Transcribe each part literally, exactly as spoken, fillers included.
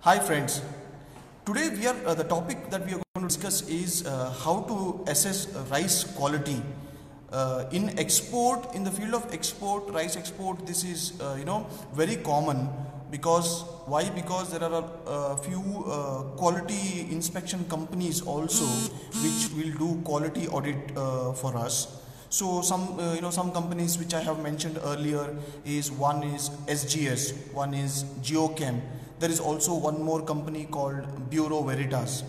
Hi friends, today we are uh, the topic that we are going to discuss is uh, how to assess rice quality. Uh, in export, in the field of export, rice export, this is uh, you know very common because why? Because there are a, a few uh, quality inspection companies also which will do quality audit uh, for us. So some uh, you know some companies which I have mentioned earlier is one is S G S, one is Geochem. There is also one more company called Bureau Veritas.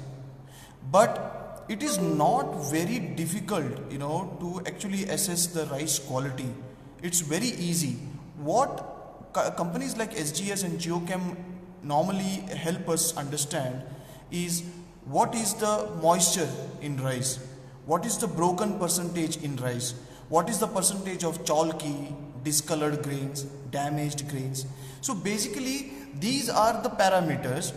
But it is not very difficult, you know, to actually assess the rice quality. It's very easy. What co companies like S G S and Geochem normally help us understand is what is the moisture in rice, what is the broken percentage in rice, what is the percentage of chalky, discolored grains, damaged grains. So basically these are the parameters,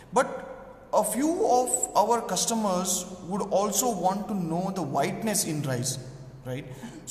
but a few of our customers would also want to know the whiteness in rice, right?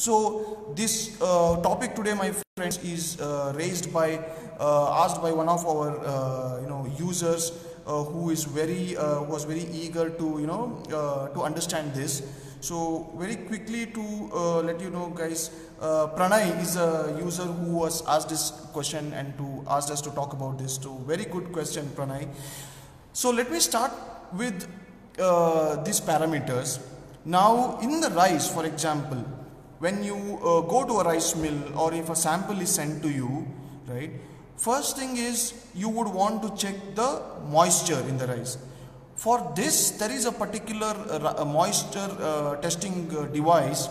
So this uh, topic today, my friends, is uh, raised by uh, asked by one of our uh, you know users uh, who is very uh, was very eager to you know uh, to understand this. So very quickly to uh, let you know, guys, uh, Pranay is a user who was asked this question and to asked us to talk about this. So very good question, Pranay. So let me start with uh, these parameters. Now in the rice, for example, when you uh, go to a rice mill or if a sample is sent to you, right? First thing is you would want to check the moisture in the rice. For this, there is a particular uh, moisture uh, testing uh, device.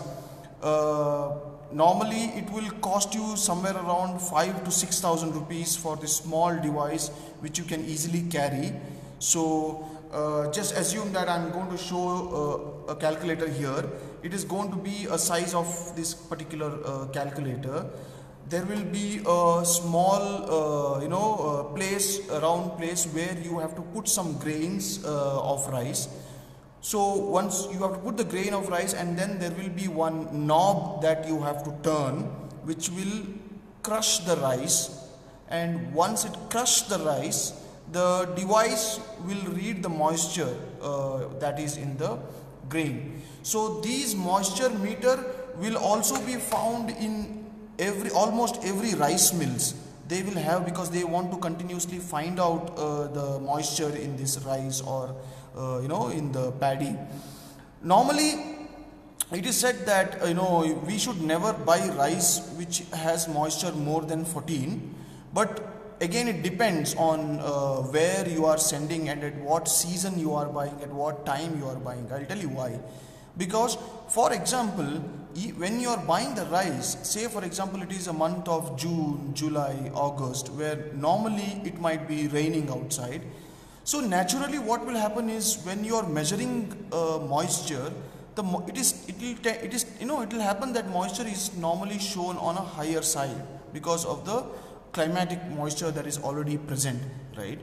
Uh, normally, it will cost you somewhere around five to six thousand rupees for this small device, which you can easily carry. So, uh, just assume that I am going to show uh, a calculator here. It is going to be a size of this particular uh, calculator. There will be a small uh, you know uh, place, a round place where you have to put some grains uh, of rice. So once you have to put the grain of rice, and then there will be one knob that you have to turn, which will crush the rice, and once it crushes the rice, the device will read the moisture uh, that is in the grain. So these moisture meter will also be found in every almost every rice mills. They will have, because they want to continuously find out uh, the moisture in this rice or uh, you know in the paddy. Normally it is said that uh, you know we should never buy rice which has moisture more than fourteen, but again it depends on uh, where you are sending and at what season you are buying, at what time you are buying. I'll tell you why. Because for example, when you are buying the rice, say for example it is a month of June, July, August, where normally it might be raining outside. So naturally what will happen is when you are measuring uh, moisture, the mo it is it will it is you know it will happen that moisture is normally shown on a higher side because of the climatic moisture that is already present, right?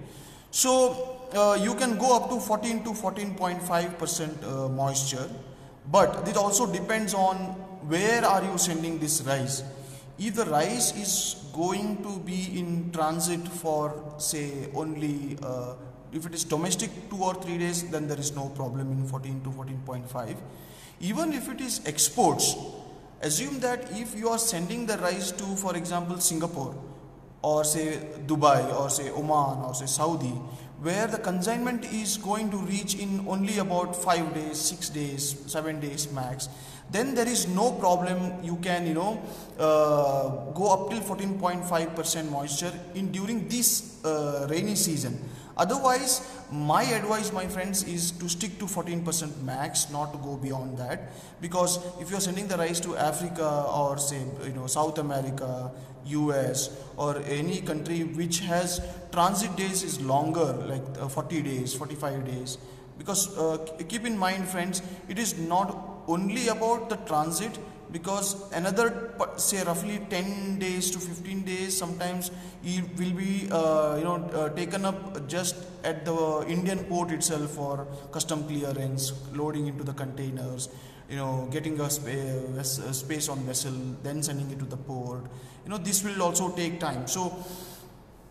So uh, you can go up to fourteen to fourteen point five percent uh, moisture. But it also depends on where are you sending this rice. If the rice is going to be in transit for say only uh, if it is domestic two or three days, then there is no problem in fourteen to fourteen point five. Even if it is exports, assume that if you are sending the rice to, for example, Singapore or say Dubai or say Oman or say Saudi, where the consignment is going to reach in only about five days, six days, seven days max, then there is no problem. You can, you know, uh, go up till fourteen point five percent moisture in during this uh, rainy season. Otherwise, my advice, my friends, is to stick to fourteen percent max, not to go beyond that. Because if you are sending the rice to Africa or say, you know, South America, U S or any country which has transit days is longer, like uh, forty days, forty-five days, because uh, keep in mind, friends, it is not only about the transit, because another say roughly ten days to fifteen days sometimes it will be uh, you know uh, taken up just at the Indian port itself for custom clearance, loading into the containers, you know, getting a, sp a space on vessel, then sending it to the port. You know, this will also take time. So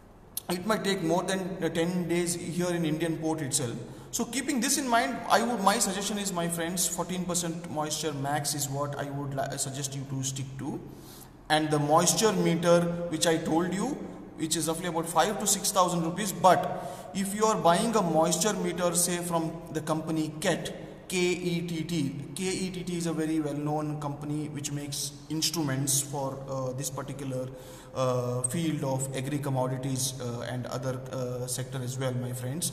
it might take more than uh, ten days here in Indian port itself. So keeping this in mind, I would my suggestion is, my friends, fourteen percent moisture max is what I would suggest you to stick to. And the moisture meter which I told you, which is roughly about five to six thousand rupees. But if you are buying a moisture meter, say from the company Ket, K E T T. K E T T is a very well-known company which makes instruments for uh, this particular uh, field of agri-commodities uh, and other uh, sector as well, my friends.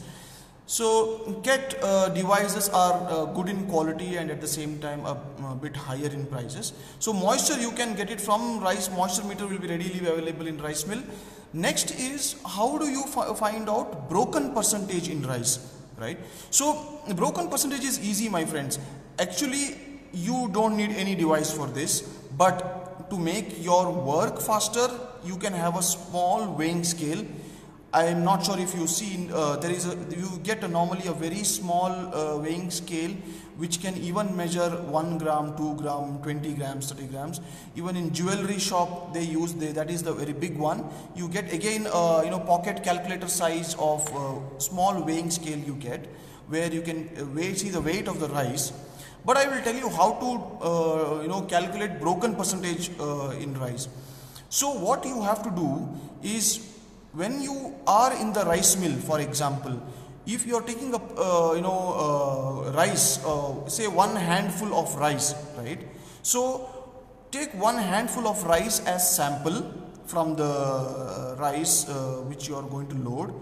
So Ket uh, devices are uh, good in quality and at the same time a, a bit higher in prices. So moisture you can get it from rice. Moisture meter will be readily available in rice mill. Next is, how do you fi find out broken percentage in rice, right? So broken percentage is easy, my friends. Actually, you don't need any device for this, but to make your work faster, you can have a small weighing scale. I am not sure if you've seen, uh, there is a, you get a normally a very small uh, weighing scale which can even measure one gram, two gram, twenty grams, thirty grams. Even in jewelry shop they use, they, that is the very big one. You get again uh, you know pocket calculator size of uh, small weighing scale you get, where you can uh, weigh, see the weight of the rice. But I will tell you how to uh, you know calculate broken percentage uh, in rice. So what you have to do is, when you are in the rice mill, for example, if you are taking a uh, you know uh, rice, uh, say one handful of rice, right? So take one handful of rice as sample from the uh, rice uh, which you are going to load.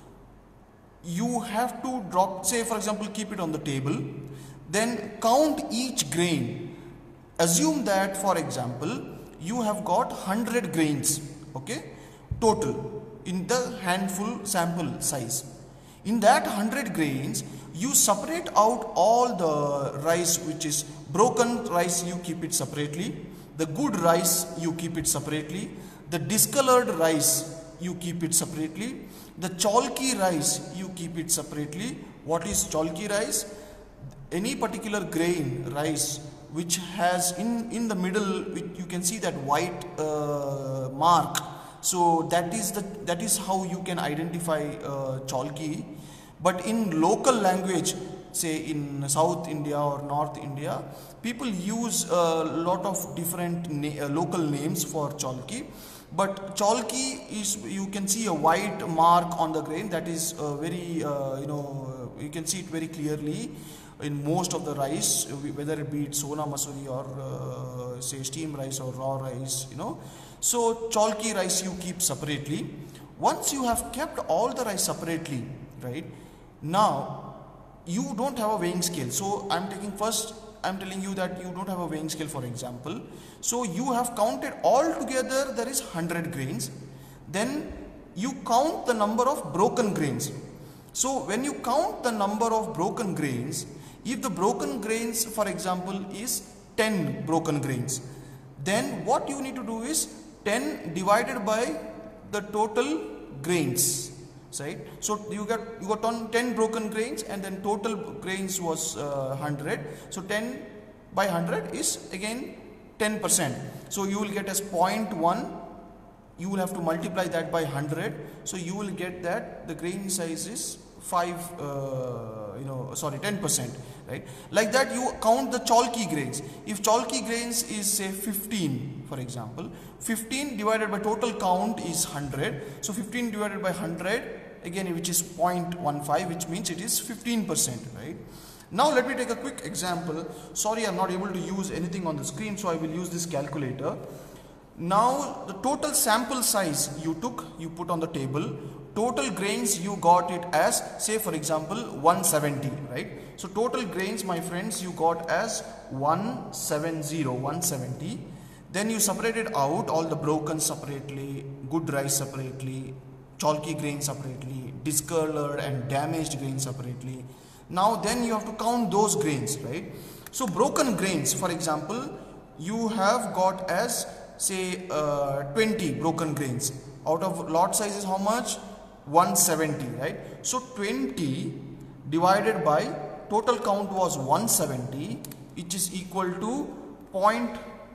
You have to drop, say for example, keep it on the table, then count each grain. Assume that, for example, you have got one hundred grains, okay, total in the handful sample size. In that one hundred grains, you separate out all the rice which is broken rice, you keep it separately. The good rice, you keep it separately. The discolored rice, you keep it separately. The chalky rice, you keep it separately. What is chalky rice? Any particular grain rice which has in, in the middle, you can see that white uh, mark. So that is the that is how you can identify uh, chalky. But in local language, say in South India or North India, people use a lot of different na uh, local names for chalky. But chalky is, you can see a white mark on the grain, that is uh, very uh, you know you can see it very clearly in most of the rice, whether it be it Sona Masuri or uh, say steam rice or raw rice, you know. So chalky rice you keep separately. Once you have kept all the rice separately, right, now you don't have a weighing scale. So I'm taking first, I'm telling you that you don't have a weighing scale, for example. So you have counted all together, there is one hundred grains. Then you count the number of broken grains. So when you count the number of broken grains, if the broken grains, for example, is ten broken grains, then what you need to do is ten divided by the total grains, right? So you got you got ten broken grains, and then total grains was uh, one hundred. So ten by one hundred is again ten percent. So you will get as zero point one. You will have to multiply that by one hundred. So you will get that the grain size is five, uh, you know, sorry, ten percent, right? Like that you count the chalky grains. If chalky grains is say fifteen, for example, fifteen divided by total count is one hundred. So fifteen divided by one hundred, again, which is zero point one five, which means it is fifteen percent, right? Now let me take a quick example. Sorry, I'm not able to use anything on the screen, so I will use this calculator. Now the total sample size you took, you put on the table. Total grains you got it as, say for example, one seventy, right? So total grains, my friends, you got as one seventy, one seventy. Then you separated out all the broken separately, good rice separately, chalky grains separately, discolored and damaged grains separately. Now then you have to count those grains, right? So broken grains, for example, you have got as say uh, twenty broken grains. Out of lot size is how much? one seventy, right? So twenty divided by total count was one seventy, which is equal to zero point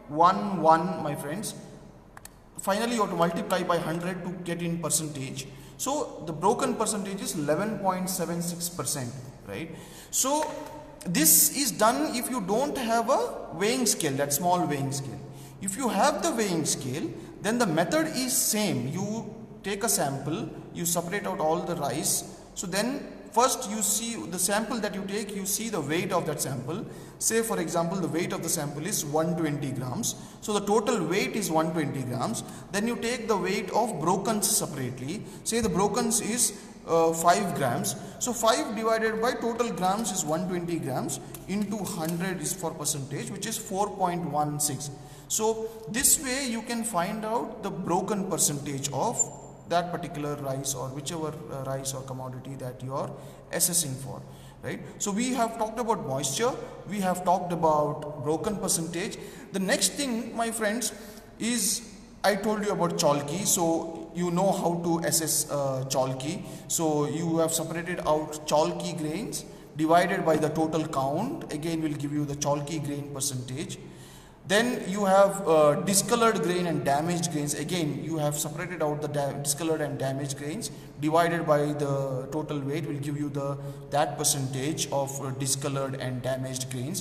one one, my friends. Finally you have to multiply by one hundred to get in percentage. So the broken percentage is eleven point seven six percent, right? So this is done if you don't have a weighing scale, that small weighing scale. If you have the weighing scale, then the method is same. You take a sample, you separate out all the rice. So then first you see the sample that you take, you see the weight of that sample. Say for example the weight of the sample is one hundred twenty grams. So the total weight is one hundred twenty grams. Then you take the weight of brokens separately. Say the brokens is uh, five grams. So five divided by total grams is one hundred twenty grams into one hundred is for percentage, which is four point one six. So this way you can find out the broken percentage of that particular rice or whichever uh, rice or commodity that you are assessing for, right? So we have talked about moisture, we have talked about broken percentage. The next thing, my friends, is I told you about chalky. So you know how to assess uh, chalky. So you have separated out chalky grains divided by the total count. Again will give you the chalky grain percentage. Then you have uh, discolored grain and damaged grains. Again, you have separated out the discolored and damaged grains divided by the total weight will give you the that percentage of uh, discolored and damaged grains.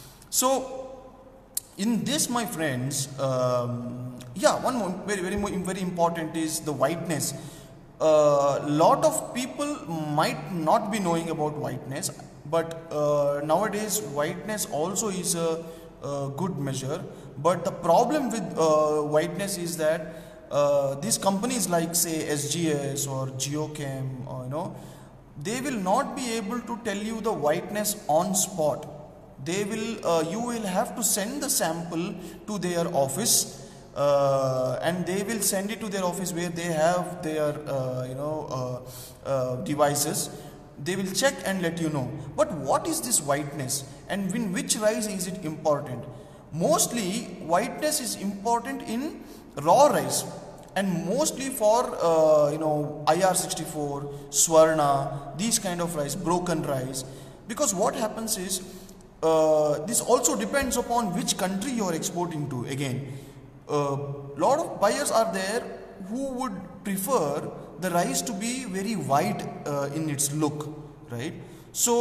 So in this, my friends, um, yeah, one more very very very important is the whiteness. A uh, lot of people might not be knowing about whiteness, but uh, nowadays whiteness also is a Uh, good measure. But the problem with uh, whiteness is that uh, these companies like say S G S or Geochem, or you know, they will not be able to tell you the whiteness on spot. They will uh, you will have to send the sample to their office uh, and they will send it to their office where they have their uh, you know uh, uh, devices. They will check and let you know. But what is this whiteness and in which rice is it important? Mostly whiteness is important in raw rice and mostly for uh, you know I R sixty-four, Swarna, these kind of rice, broken rice. Because what happens is uh, this also depends upon which country you are exporting to. Again, a uh, lot of buyers are there who would prefer the rice to be very white uh, in its look, right? So,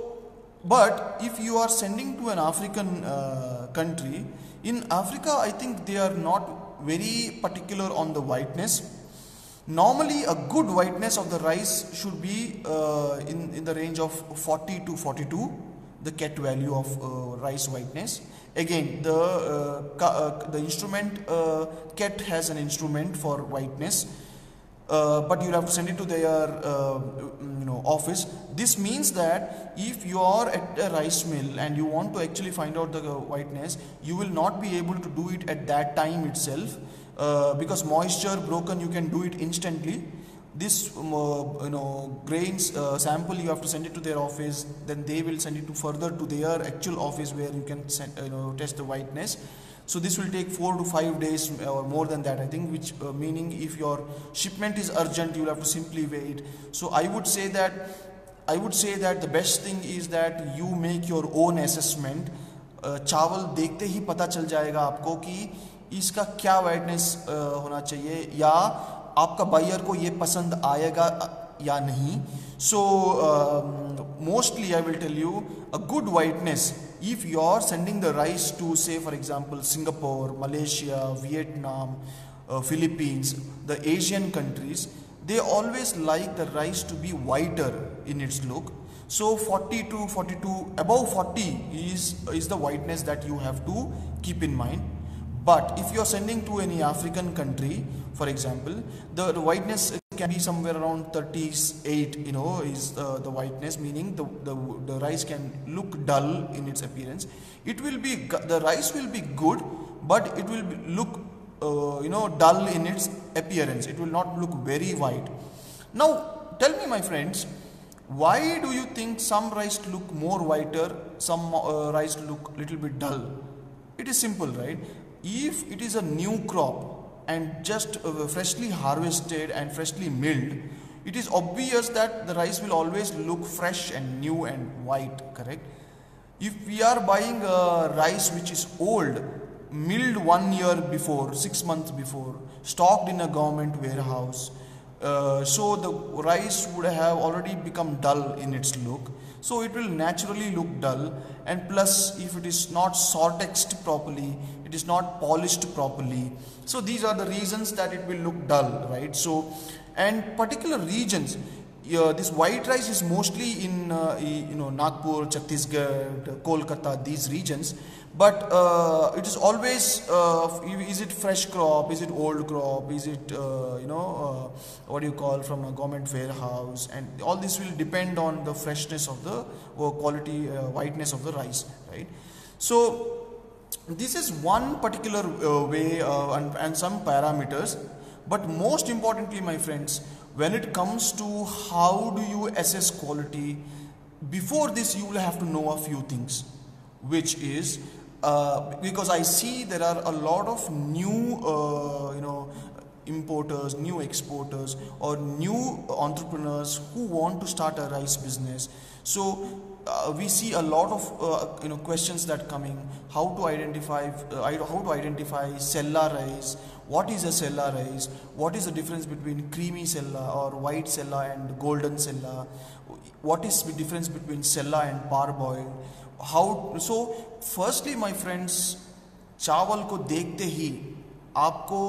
but if you are sending to an African uh, country, in Africa I think they are not very particular on the whiteness. Normally a good whiteness of the rice should be uh, in, in the range of forty to forty-two, the Ket value of uh, rice whiteness. Again, the, uh, uh, the instrument, uh, Ket has an instrument for whiteness. Uh, but you have to send it to their uh, you know office. This means that if you are at a rice mill and you want to actually find out the uh, whiteness, you will not be able to do it at that time itself uh, because moisture, broken, you can do it instantly. This um, uh, you know grains uh, sample you have to send it to their office, then they will send it to further to their actual office where you can send, uh, you know test the whiteness. So this will take four to five days or more than that, I think, which uh, meaning if your shipment is urgent, you will have to simply wait. So I would say that I would say that the best thing is that you make your own assessment. uh, चावल देखते ही पता चल जाएगा आपको कि इसका क्या whiteness uh, होना चाहिए या आपका buyer को ये पसंद आएगा या नहीं. So um, mostly I will tell you a good whiteness, if you are sending the rice to say for example Singapore, Malaysia, Vietnam, uh, Philippines, the Asian countries, they always like the rice to be whiter in its look. So forty to forty-two, above forty is, is the whiteness that you have to keep in mind. But if you are sending to any African country, for example, the, the whiteness can be somewhere around thirty-eight, you know, is uh, the whiteness, meaning the, the, the rice can look dull in its appearance. It will be, the rice will be good, but it will be, look, uh, you know, dull in its appearance. It will not look very white. Now, tell me, my friends, why do you think some rice look more whiter, some uh, rice look little bit dull? It is simple, right? If it is a new crop and just uh, freshly harvested and freshly milled, it is obvious that the rice will always look fresh and new and white, correct? If we are buying a rice which is old, milled one year before, six months before, stocked in a government warehouse, uh, so the rice would have already become dull in its look, so it will naturally look dull. And plus, if it is not sortexed properly, it is not polished properly, so these are the reasons that it will look dull, right? So, and particular regions, uh, this white rice is mostly in uh, you know Nagpur, Chhattisgarh, Kolkata, these regions. But uh, it is always, uh, is it fresh crop, is it old crop, is it uh, you know uh, what do you call, from a government warehouse, and all this will depend on the freshness of the or quality, uh, whiteness of the rice, right? So this is one particular uh, way uh, and, and some parameters. But most importantly, my friends, when it comes to how do you assess quality, before this you will have to know a few things, which is uh, because I see there are a lot of new uh, you know importers, new exporters, or new entrepreneurs who want to start a rice business. So uh, we see a lot of uh, you know questions that coming: how to identify uh, how to identify sella rice, what is a sella rice, what is the difference between creamy sella or white sella and golden sella, what is the difference between sella and parboiled, how. So firstly, my friends, चावल को देखते ही आपको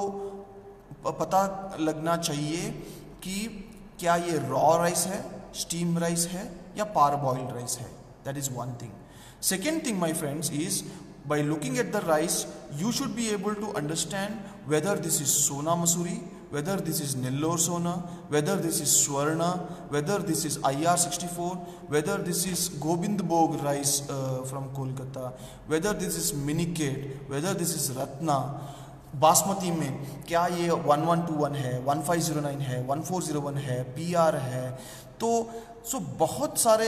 पता लगना चाहिए कि क्या ये रॉ राइस है, स्टीम राइस है, या parboiled rice है. That is one thing. Second thing, my friends, is by looking at the rice, you should be able to understand whether this is Sona Masuri, whether this is Nellore Sona, whether this is Swarna, whether this is I R sixty-four, whether this is Gobind Bhog rice uh, from Kolkata, whether this is Miniket, whether this is Ratna. Basmati में क्या ये one one two one है, one five zero nine है, one four zero one है, P R है. तो सो बहुत सारे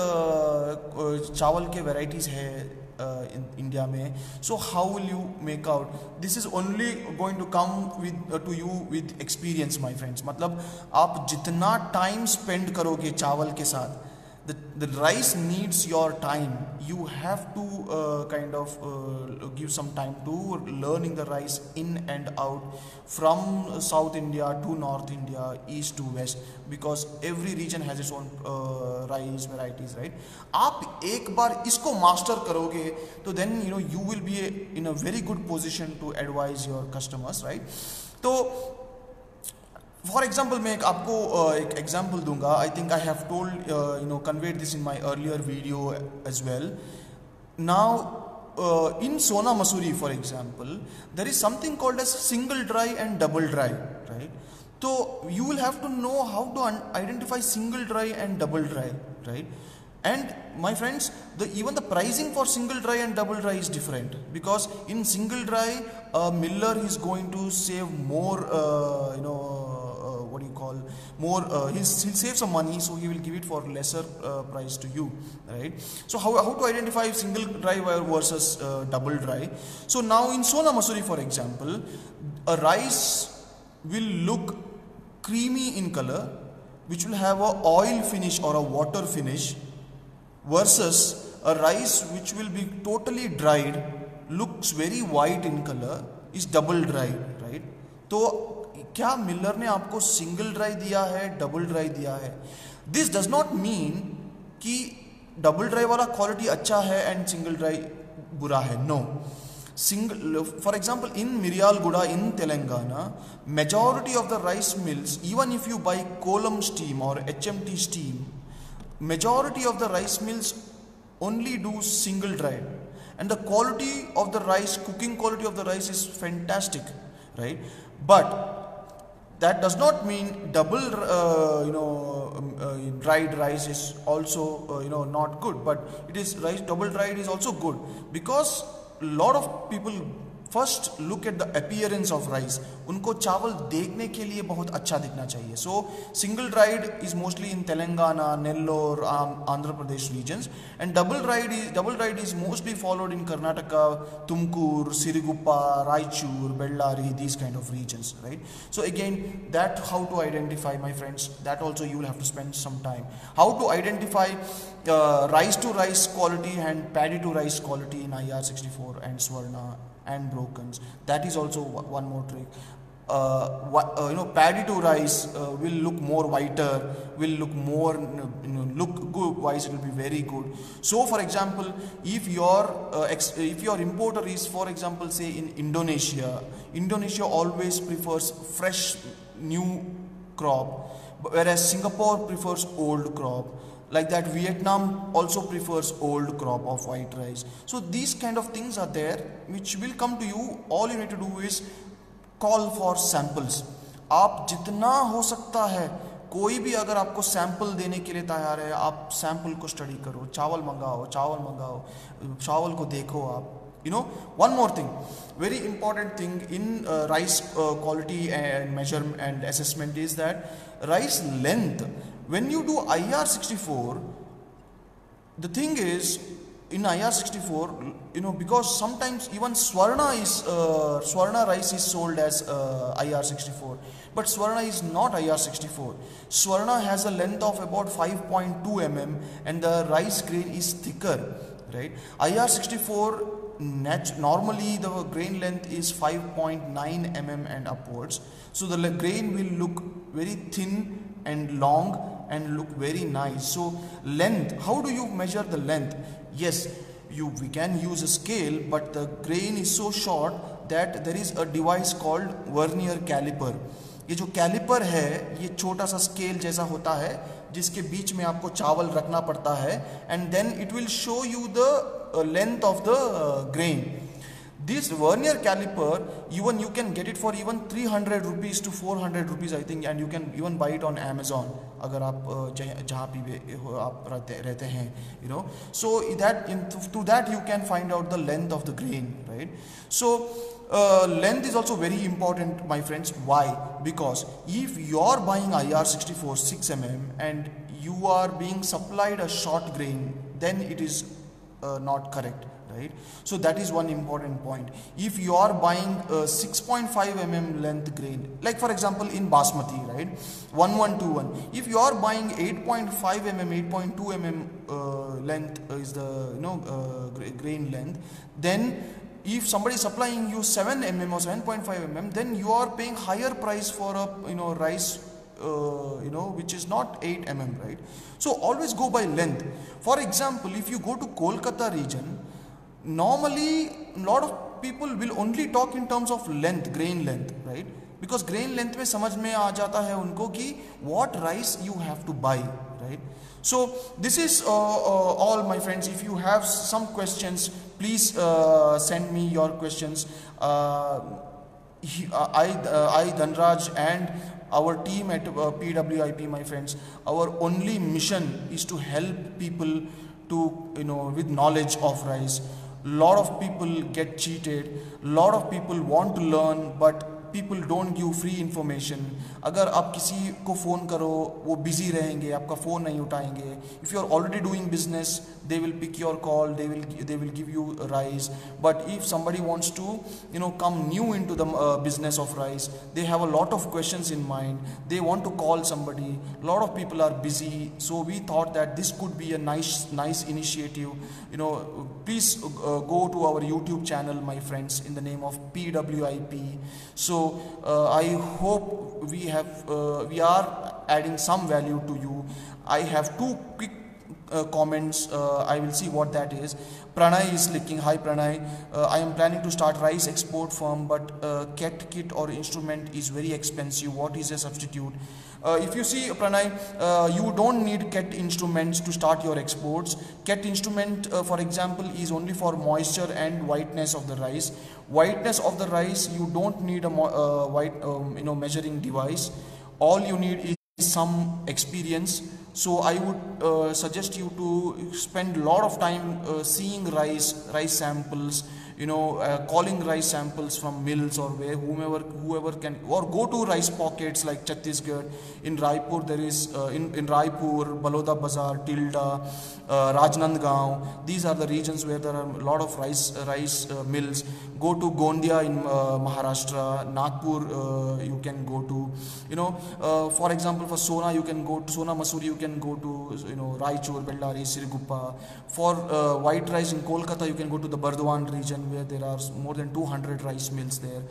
चावल के वैरायटीज़ है इन इंडिया में. So how will you make out? This is only going to come with to you with experience, my friends. मतलब आप जितना टाइम स्पेंड करोगे चावल के साथ, The, the rice needs your time. You have to uh, kind of uh, give some time to learning the rice in and out, from South India to North India, East to West, because every region has its own uh, rice varieties, right? आप एक बार इसको master करोगे तो then you know you will be in a very good position to advise your customers, right? तो for example मैं एक आपको uh, एक एग्जाम्पल दूंगा. I think I have told you no conveyed this in my earlier video as well. Now in Sona Masuri for example there is something called as single dry and double dry, right? तो you will have to know how to identify single dry and double dry, right? And my friends, the even the pricing for single dry and double dry is different, because in single dry, a miller is going to save more, uh, you know, uh, what do you call, more, uh, he'll, he'll save some money, so he will give it for lesser uh, price to you, right? So how, how to identify single dry versus uh, double dry? So now in Sona Masuri, for example, a rice will look creamy in color, which will have a oil finish or a water finish, versus a rice which will be totally dried, looks very white in color, is double dried, right? तो क्या Miller ने आपको single dry दिया है, double dry दिया है? This does not mean कि double dry वाला क्वालिटी अच्छा है एंड सिंगल ड्राई बुरा है. No. Single, for example, in Miryalguda in Telangana, majority of the rice mills, even if you buy column steam or H M T steam, majority of the rice mills only do single dry, and the quality of the rice, cooking quality of the rice is fantastic, right? But that does not mean double uh, you know um, uh, dried rice is also uh, you know not good, but it is rice double dried is also good, because a lot of people first look at the appearance of rice. उनको चावल देखने के लिए बहुत अच्छा दिखना चाहिए. So single dried is mostly in Telangana, Nellore, um, Andhra Pradesh regions, and double dried is double dried is mostly followed in Karnataka, Tumkur, Siriguppa, Raichur, Bellary, these kind of regions, right? So again, that how to identify, my friends, that also you will have to spend some time. How to identify uh, rice to rice quality and paddy to rice quality in I R sixty-four and Swarna and Brokens. That is also one more trick. uh, uh, you know paddy to rice uh, will look more whiter, will look more you know, look good wise, it will be very good. So for example, if your uh, ex if your importer is, for example, say in Indonesia, Indonesia always prefers fresh new crop, whereas Singapore prefers old crop. Like that, Vietnam also prefers old crop of white rice. So these kind of things are there which will come to you. All you need to do is call for samples. आप जितना हो सकता है, कोई भी अगर आपको sample देने के लिए तैयार है, आप सैंपल को स्टडी करो, चावल मंगाओ, चावल मंगाओ, चावल को देखो आप. You know, one more thing, very important thing in uh, rice uh, quality and measure and assessment is that rice length. When you do I R sixty-four, the thing is, in I R sixty-four, you know, because sometimes even Swarna is uh, Swarna rice is sold as uh, I R sixty-four, but Swarna is not I R sixty-four. Swarna has a length of about five point two millimeters and the rice grain is thicker, right? I R sixty-four, normally the grain length is five point nine millimeters and upwards, so the grain will look very thin and long and look very nice. So length, how do you measure the length? Yes, you we can use a scale, but the grain is so short that there is a device called vernier caliper. ये जो caliper है, ये छोटा सा scale जैसा होता है जिसके बीच में आपको चावल रखना पड़ता है, and then it will show you the uh, length of the uh, grain. This vernier caliper, even you can get it for even three hundred rupees to four hundred rupees, I think, and you can even buy it on Amazon. अगर आप जहाँ भी आप रहते रहते हैं, you know, so that in through that you can find out the length of the grain, right? So uh, length is also very important, my friends. Why? Because if you are buying I R sixty-four six millimeters and you are being supplied a short grain, then it is uh, not correct. Right? So that is one important point. If you are buying a six point five millimeter length grain, like for example in Basmati, right, one one two one, if you are buying eight point five millimeter, eight point two millimeter uh, length is the you know uh, grain length, then if somebody is supplying you seven millimeter or seven point five millimeter, then you are paying higher price for a you know rice Uh, you know which is not eight millimeter, right? So always go by length. For example, if you go to Kolkata region, normally a lot of people will only talk in terms of length, grain length, right? Because grain length में समझ में आ जाता है उनको कि what rice you have to buy, right? So this is uh, uh, all, my friends. If you have some questions, please uh, send me your questions. uh, he, uh, I, uh, I Dhanraj and our team at uh, P W I P, my friends, our only mission is to help people to you know with knowledge of rice. Lot of people get cheated, lot of people want to learn, but people don't give free information. अगर आप किसी को phone करो वो busy रहेंगे, आपका phone नहीं उठाएंगे. If you are already doing business, they will pick your call, they will they will give you rice. But if somebody wants to you know come new into the uh, business of rice, they have a lot of questions in mind, they want to call somebody. Lot of people are busy, so we thought that this could be a nice nice initiative. You know, please uh, go to our YouTube channel, my friends, in the name of P W I P. So uh, I hope we have uh, we are adding some value to you. I have two quick uh, comments. uh, I will see what that is. Pranay is clicking. Hi Pranay, uh, I am planning to start rice export firm, but uh, cat kit or instrument is very expensive. What is a substitute? Uh, if you see, Pranay, uh, you don't need cat instruments to start your exports. Cat instrument, uh, for example, is only for moisture and whiteness of the rice. Whiteness of the rice, you don't need a uh, white, um, you know, measuring device. All you need is some experience. So I would uh, suggest you to spend a lot of time uh, seeing rice, rice samples, you know, uh, calling rice samples from mills or where whomever whoever can, or go to rice pockets like Chhattisgarh. In Raipur there is uh, in in Raipur, Baloda Bazaar, Tilda, uh, Rajnandgaon. These are the regions where there are a lot of rice uh, rice uh, mills. Go to Gondia in uh, Maharashtra, Nagpur uh, you can go to. You know, uh, for example, for Sona you can go to Sona Masuri. You can go to you know Raichur, Bellary, Siriguppa. For uh, white rice in Kolkata, you can go to the Bardwan region, where there are more than two hundred rice mills there.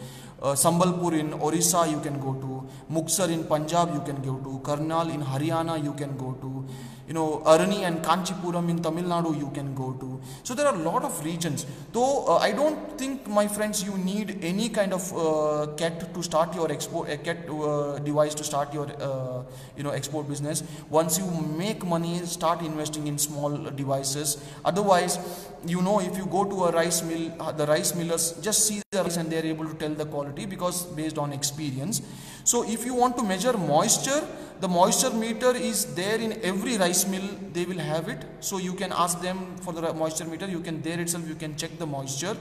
uh, Sambalpur in Orissa you can go to, Muksar in Punjab you can go to, Karnal in Haryana you can go to, you know, Arani and Kanchipuram in Tamil Nadu you can go to. So there are a lot of regions. Though uh, I don't think, my friends, you need any kind of uh, cat to start your export, a cat uh, device to start your uh, you know export business. Once you make money, start investing in small devices. Otherwise, you know, if you go to a rice mill, uh, the rice millers just see the rice and they are able to tell the quality because based on experience. So if you want to measure moisture, the moisture meter is there in every rice mill, they will have it. So you can ask them for the moisture meter, you can there itself you can check the moisture.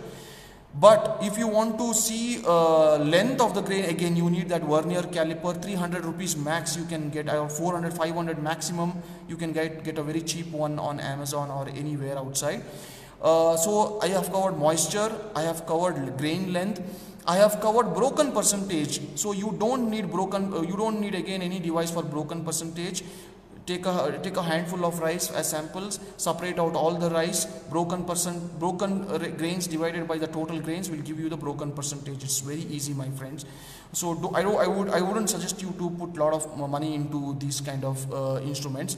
But if you want to see uh, length of the grain, again you need that vernier caliper. Three hundred rupees max you can get, or four hundred, five hundred maximum you can get, get a very cheap one on Amazon or anywhere outside. Uh, so I have covered moisture, I have covered grain length, I have covered broken percentage. So you don't need broken, uh, you don't need again any device for broken percentage. Take a take a handful of rice as samples, separate out all the rice, broken percent broken uh, grains divided by the total grains will give you the broken percentage. It's very easy, my friends. So do, I, do, I would I wouldn't suggest you to put a lot of money into these kind of uh, instruments.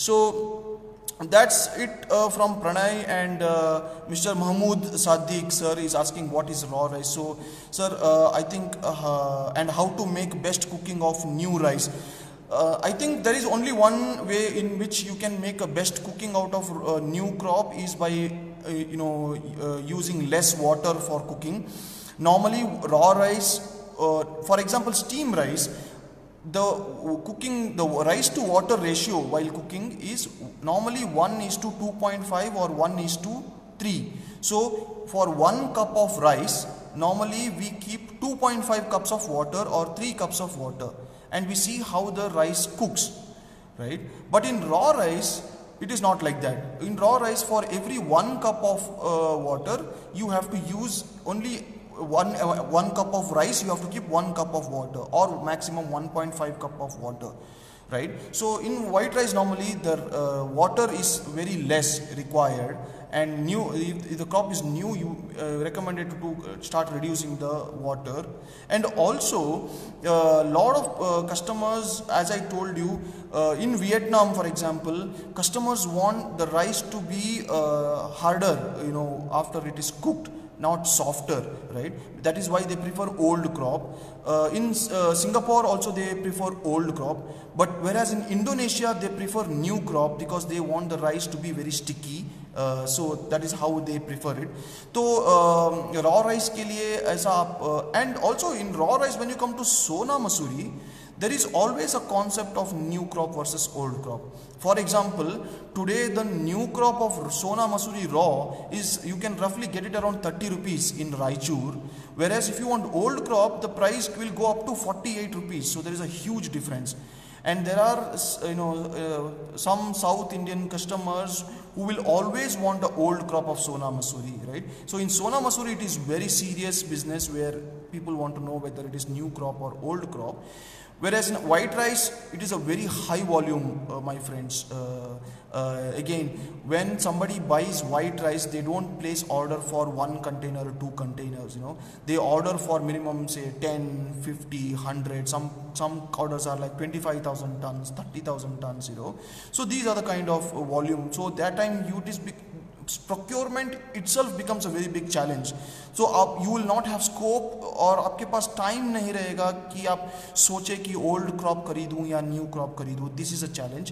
So that's it uh, from Pranay. And uh, Mister Mahmood Sadiq sir is asking what is raw rice. So sir, uh, I think uh, and how to make best cooking of new rice. Uh, I think there is only one way in which you can make a best cooking out of uh, new crop is by uh, you know uh, using less water for cooking. Normally raw rice, uh, for example steam rice, the cooking the rice to water ratio while cooking is normally one is to two point five or one is to three. So for one cup of rice, normally we keep two point five cups of water or three cups of water, and we see how the rice cooks, right? But in raw rice it is not like that. In raw rice, for every one cup of uh, water you have to use only one uh, one cup of rice, you have to keep one cup of water or maximum one point five cup of water, right? So in white rice normally the uh, water is very less required, and new if, if the crop is new, you uh, recommended to uh, start reducing the water. And also a uh, lot of uh, customers, as I told you, uh, in Vietnam for example, customers want the rice to be uh, harder, you know, after it is cooked, not softer, right? That is why they prefer old crop. Uh, in uh, Singapore also they prefer old crop, but whereas in Indonesia they prefer new crop because they want the rice to be very sticky. Uh, so that is how they prefer it. So uh, raw rice के लिए ऐसा आप uh, and also in raw rice when you come to Sona Masuri, there is always a concept of new crop versus old crop. For example, today the new crop of Sona Masuri raw is, you can roughly get it around thirty rupees in Raichur, whereas if you want old crop, the price will go up to forty-eight rupees. So there is a huge difference. And there are you know uh, some South Indian customers who will always want the old crop of Sona Masuri, right? So in Sona Masuri it is very serious business where people want to know whether it is new crop or old crop. Whereas in white rice, it is a very high volume, uh, my friends. Uh, uh, again, when somebody buys white rice, they don't place order for one container or two containers, you know. They order for minimum, say, ten, fifty, one hundred. Some, some orders are like twenty-five thousand tons, thirty thousand tons, you know. So these are the kind of uh, volume. So that time, you it is big, procurement itself becomes a very big challenge. So आप you will not have scope और आपके पास time नहीं रहेगा कि आप सोचे कि old crop खरीदूं या new crop खरीदूं. This is a challenge.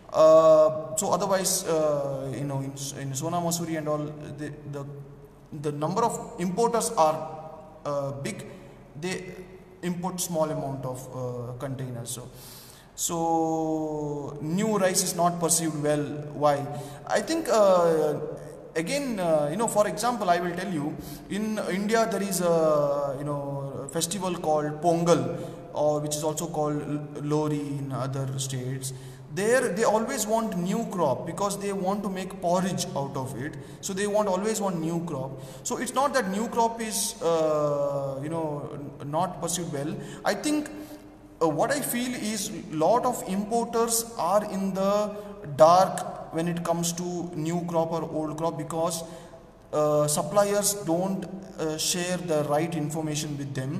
Uh, so otherwise, uh, you know, in, in Sona Masuri and all, the, the the number of importers are uh, big. They import small amount of uh, containers. So. So new rice is not perceived well. Why? I think uh, again, uh, you know, for example, I will tell you, in India there is a you know festival called Pongal, or which is also called Lori in other states. There they always want new crop because they want to make porridge out of it. So they want always want new crop. So it's not that new crop is uh, you know not perceived well. I think. Uh, what I feel is lot of importers are in the dark when it comes to new crop or old crop because uh, suppliers don't uh, share the right information with them.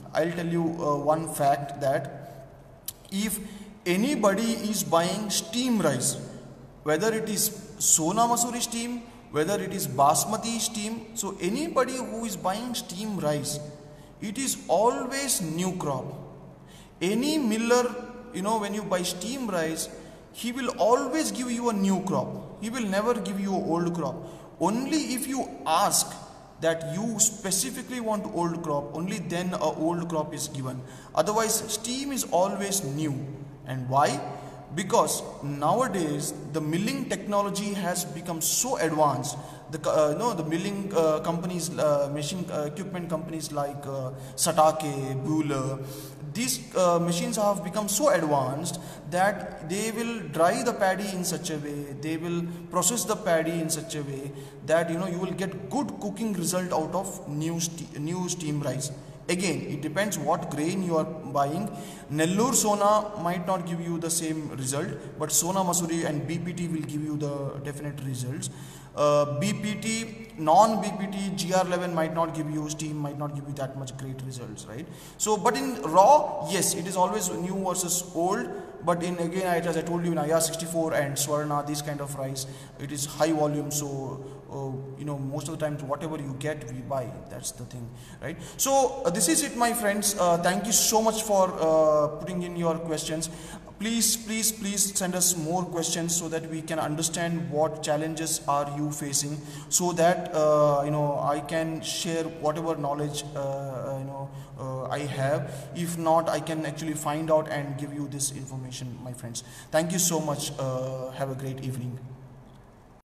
I'll tell you uh, one fact, that if anybody is buying steam rice, whether it is Sona Masuri steam, whether it is Basmati steam, so anybody who is buying steam rice, it is always new crop. Any miller, you know, when you buy steam rice, he will always give you a new crop. He will never give you an old crop. Only if you ask that you specifically want old crop, only then a old crop is given. Otherwise, steam is always new. And why? Because nowadays the milling technology has become so advanced. The uh, no the milling uh, companies, uh, machine uh, equipment companies like uh, Satake, Bühler, these uh, machines have become so advanced that they will dry the paddy in such a way, they will process the paddy in such a way that you know you will get good cooking result out of new ste new steam rice. Again, it depends what grain you are buying. Nellore Sona might not give you the same result, but Sona Masuri and B P T will give you the definite results. Uh, B P T, non-B P T, G R eleven might not give you, steam might not give you that much great results, right? So, but in raw, yes, it is always new versus old. But in again, as I told you, in I R sixty-four and Swarna, this kind of rice, it is high volume. So, uh, you know, most of the times, whatever you get, we buy. That's the thing, right? So, uh, this is it, my friends. Uh, thank you so much for uh, putting in your questions. Please, please, please send us more questions so that we can understand what challenges are you facing, so that uh, you know I can share whatever knowledge uh, you know uh, I have. If not, I can actually find out and give you this information, my friends. Thank you so much. Uh, have a great evening.